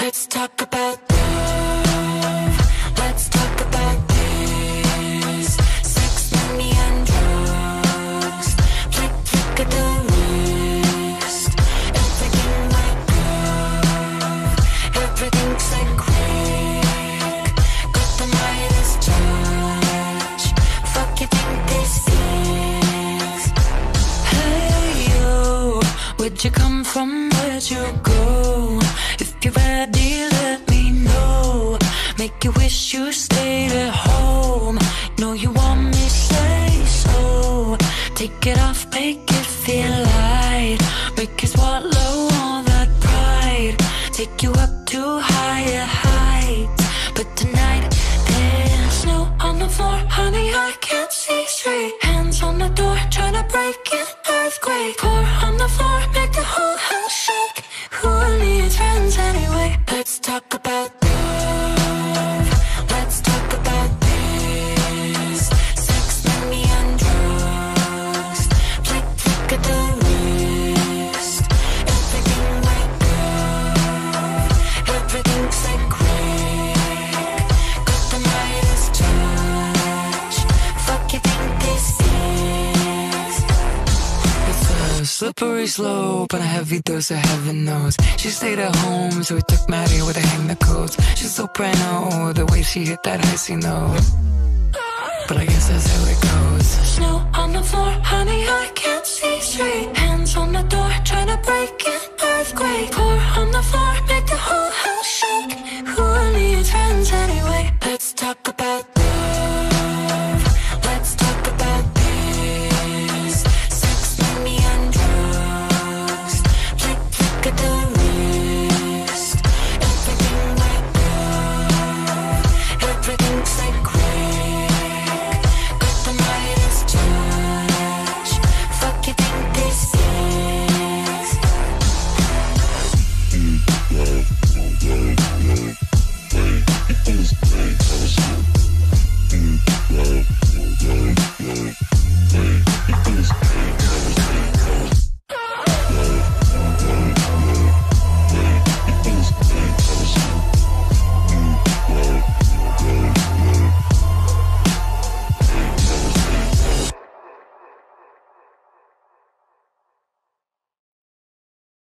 Let's talk about love. Let's talk about this. Sex, money, and drugs. Flick, flick of the wrist. Everything like love. Everything's like quick. Got the Midas touch. Fuck you think this is? Hey yo, where'd you come from? Where'd you go? If you're ready, let me know. Make you wish you stayed at home. Know you want me, say so. Take it off, make it feel light. Make you swallow all that pride. Take you up to higher heights. But tonight there's snow on the floor, honey, I can't see straight. Hands on the door, trying to break an earthquake. Pour on the floor, make the whole house shake. Who needs friends anyway? Let's talk about love. Let's talk about this. Sex, money, and drugs. Flick, flick of the wrist. Everything like love. Everything's like quick. Got the Midas touch. Fuck you think this is? It's a slippery slope and a heavy dose of heaven knows. She stayed at home, so we took Maddie with her hang the coats. She's soprano, the way she hit that icy note. But I guess that's how it goes. Snow on the floor, honey, I can't see straight.